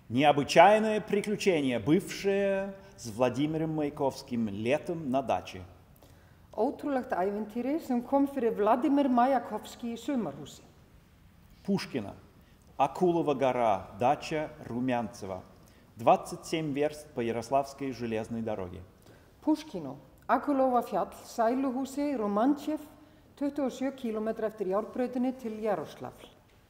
Необычайное приключение, бывшее с Владимиром Маяковским летом на даче. Ótrúlegt ævintýri sem kom fyrir Vladimir Mayakovsky í sumarhúsi. Пушкина. Акулова гора, дача Румянцева. 27 верст по Ярославской железной дороге. Pushkino, Akulova fjall, sæluhúsi, Romantjev, 27 km eftir járnbrautinni til Jaroslavl.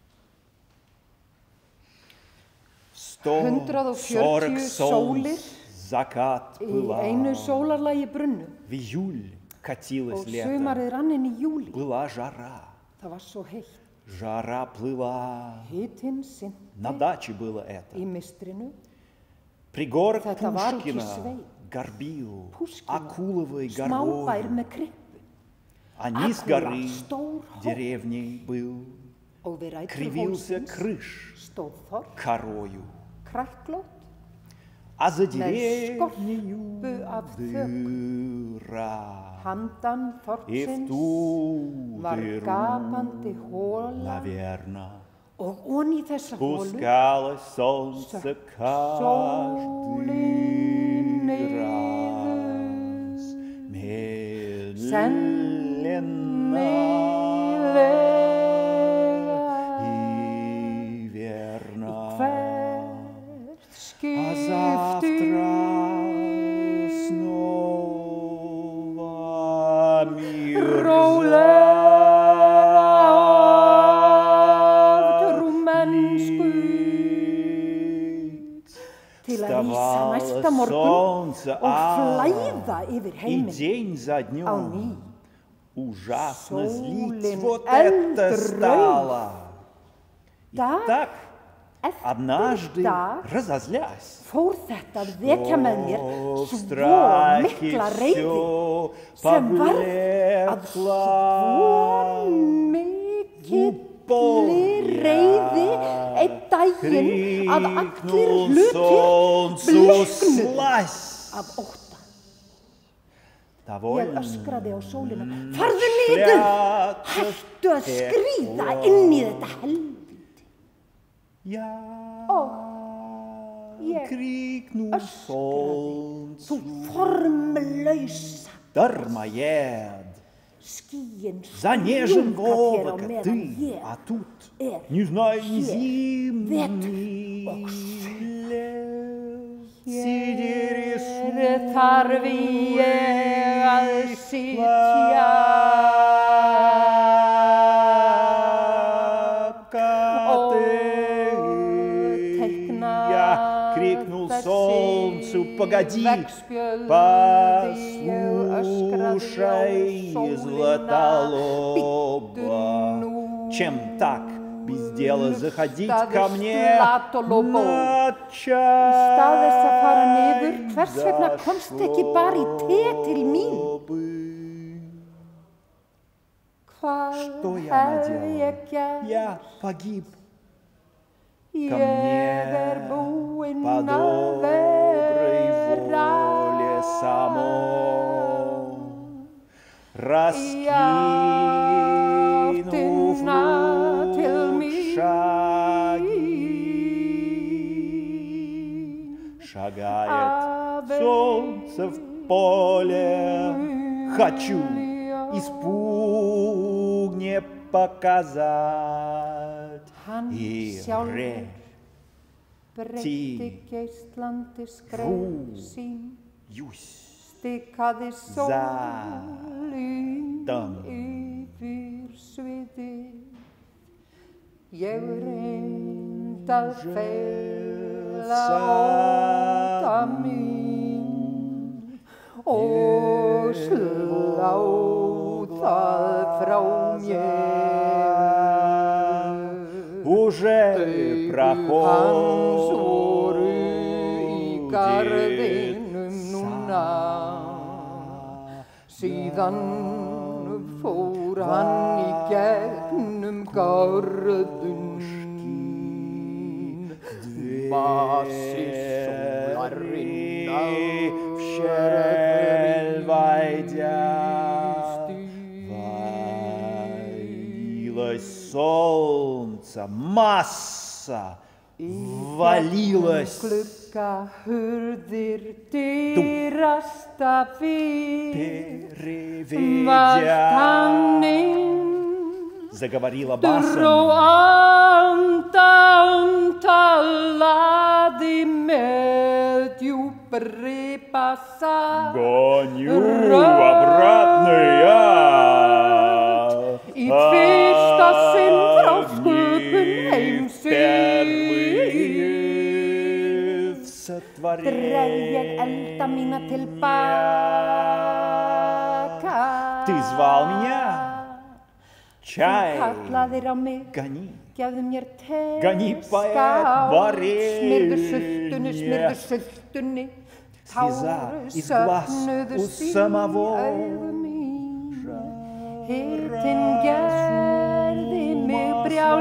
140 sólir í einu sólarlagi brunnu. В июль катилось Og лето. sumarið rann inn í júlí. Была жара. Það var svo heitt. Жара плыла. Hitinn synti На даче было это. í mistrinu. Пригорок Þetta var út í Пушкина sveit. горбил Pushkino, Акуловой smábær горою. með krippu. А низ Akula, горы stór hóll. деревней был. Og við rætur Кривился hólsins крыш stóð þorp, корою. kræklótt, А за með деревнею skorpu af þökum. дыра. Handan И в þorpsins ту var дыру, gapandi hóla наверно, og onni þessa hólu спускалось солнце sökk каждый sólin раз. niður, Медленно и верно. hvert А завтра skipti снова мир rólega rúmensku til að rísa næsta morgun og flæða yfir И heiminn день за á днем ný. ужасно злить. Sólin Вот это eldrauð. стало. И Dag так, eftir однажды, dag разозлясь, fór þetta að vekja með mér в svo страхе mikla reiði всё sem varð að svo mikilli reiði einn daginn að allir крикнул hlutir солнцу bliknuðu слазь. af ótta. Ég Довольно öskraði á sólina, farðu niður, hættu að skríða inn í þetta helvíti. Я Ég крикнул öskraði, þú солнцу. formlausa. Дармоед, Skýin занежен в strjúka þér á облако meðan ты, ég а тут, er не знаю, ни hér, зимний vetur og лес. Сиди Hér þarf ég að sitja Я крикнул солнцу, погоди, послушай, златолоба, чем так без дела заходить ко мне на час stað þess að fara niður, hvers vegna komst ekki bara í te til mín? Hvað Что я hef наделал? ég gert? Я погиб. Ég мне búinn по að доброй vera воле само раскинув til шаги, шагает солнце в поле. Хочу испуг не показать. Hann И sjálfur breytti geislandi skref sín, stikaði sólin yfir sviðið. Ég reyndi að fela ótta mín og slá það frá mér. Уже Hans voru í проходит garðinum núna, síðan fór hann í gegnum garðun. Masi sólarinnar в щель войдя, валилось солнце, масса валилась. Hurðir dyrasta við Переведя, заговорила басом. Dró andan talaði með djúpri bassa Гоню обратно я. Í fyrsta sinn frá sköpun heimsins dreg ég elda mína tilbaka. Ты звал меня? Чай. Kallaðir á mig, Гони. gefðu mér te, Гони, поэт, skál, варенье. smyrðu sultunni, Слеза táru из глаз söfnuðust у í самого augu mín. Hitinn gerði mig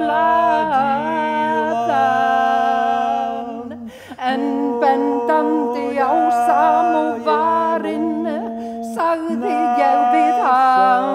brjálaðan, en bendandi á samóvarinn sagði ég við hann.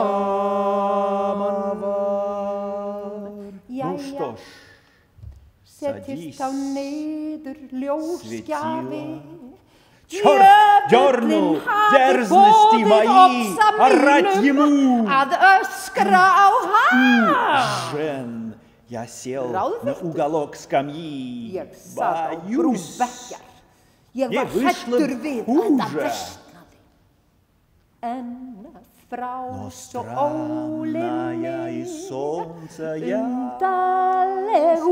Jæja, setjist á niður ljósgjafi. Черт дернул дерзности мои, орать ему. Að öskra á hann. Жен, я сел на уголок скамьи. Ég sat á brún bekkjar. Ég var hræddur við að þetta versnaði. En frá svo ólinni undarleg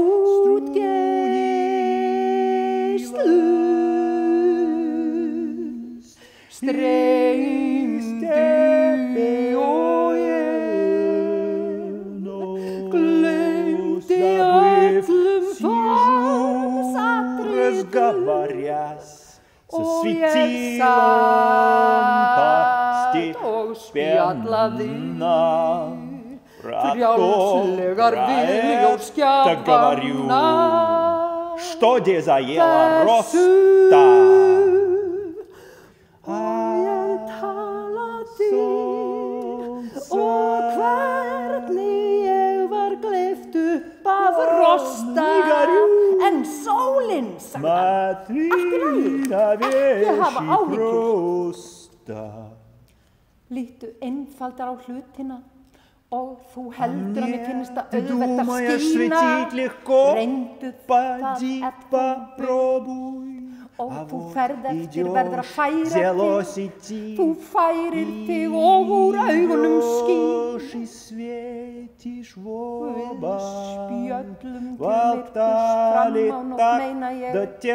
útgeislu streymdi og ég gleymdi öllum formsatriðum og ég satt og spjallaði frjálslegar við ljósgjafanna Что де заела роста? Og ég talaði og hvernig ég var gleypt upp af rosta. En sólin sagði allt í lagi, ekki hafa áhyggjur. Lítu einfaldar á hlutina og þú heldur að mér finnst það auðvelt að skína. Reyndu það ef þú vilt. Og þú ferð eftir verður að færa þig, þú færir þig og úr augunum skín. Við spjöllum til myrkurs fram á nótt meina ég.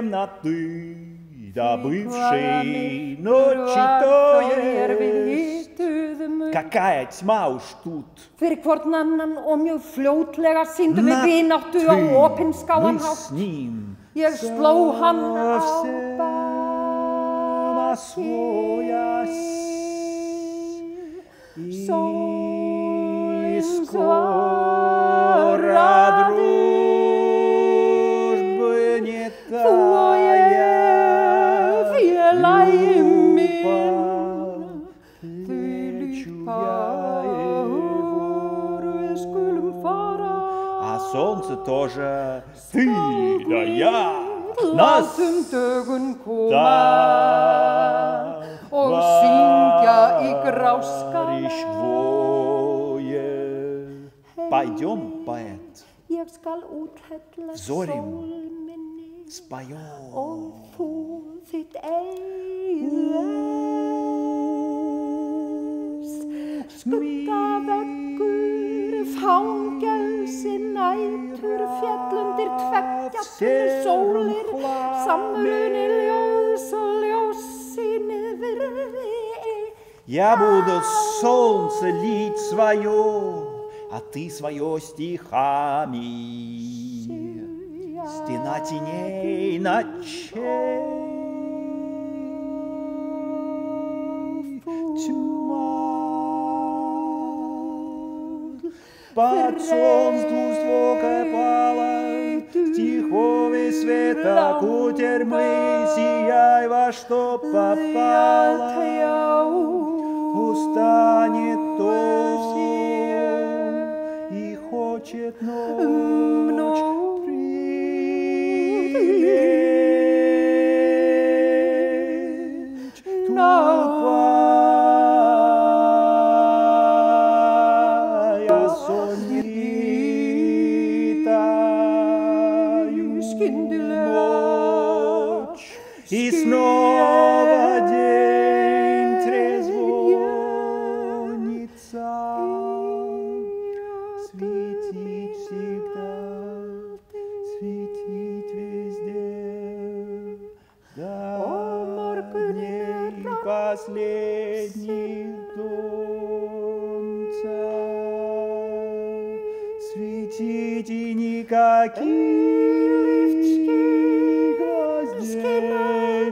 Добывшей ночи, то есть. Какая тьма уж тут. Fyrir hvorn annan og mjög fljótlega sýndum við vináttu á opinskáan hátt. Ég sló hann á bakið. Sólin svaraði, þú og ég, félagi minn, þvílíkt par, við skulum fara. Солнце тоже, ты да я, нас dögun koma og syngja í gráska. Пойдем, поэт, Ég skal úthella sól minni og þú þitt eigðs. Skuggaveggur fangelsi nætur fjallundir tveggja sólir, samruni ljós og ljós í niðri. Я буду солнце лить свое, а ты свое стихами. Стена теней ночей. Тьма. Под солнцу звукой пала, стиховый света кутерьмы, сияй во что попало. Устанет то и хочет ночь последних солнца. Светите никаких гостей.